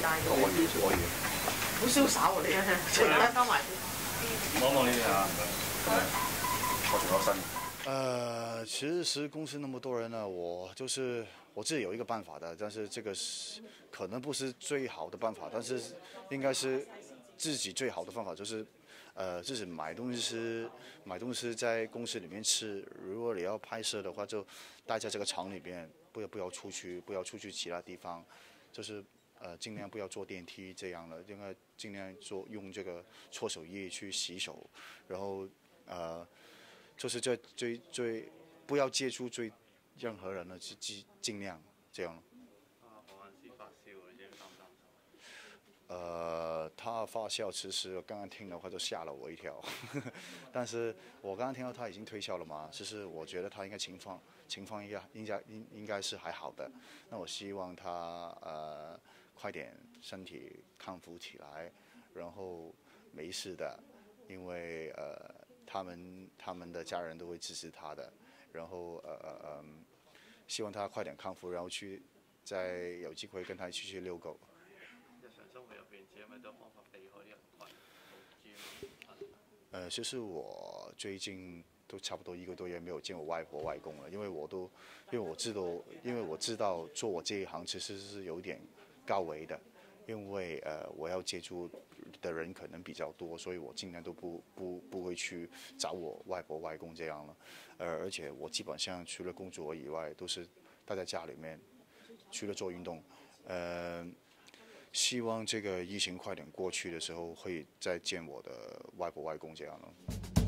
大嘅。 可以可以。 好瀟灑喎你，收埋先。 望望呢啲啊，我仲有新。 其实公司那么多人呢，我自己有一个办法的，但是这个可能不是最好的办法，但是应该是自己最好的方法，就是自己买东西在公司里面吃。如果你要拍摄的话，就待在这个厂里边，不要出去其他地方，就是尽量不要坐电梯这样的，应该尽量用这个搓手液去洗手，然后就是最不要接触任何人了，尽量这样。 嗰陣時發燒，你知唔擔唔擔心？ 他发笑，其实我刚刚听的话就吓了我一跳，但是我刚刚听到他已经退校了嘛，其实我觉得他应该情况应该是还好的。那我希望他快点身体康复起来，然后没事的，因为他们的家人都会支持他的，然后希望他快点康复，然后再有机会跟他一起去遛狗。 日常生活入邊，自己有冇多方法避開啲人群？ 其实我最近都差不多1个多月没有见我外婆外公了，因为我知道做我这一行其实是有点高危的，因为我要接触的人可能比较多，所以我尽量都不会去找我外婆外公这样了。而且我基本上除了工作以外，都是待在家里面，除了做运动。希望这个疫情快点过去的时候，会再见我的外婆外公这样了。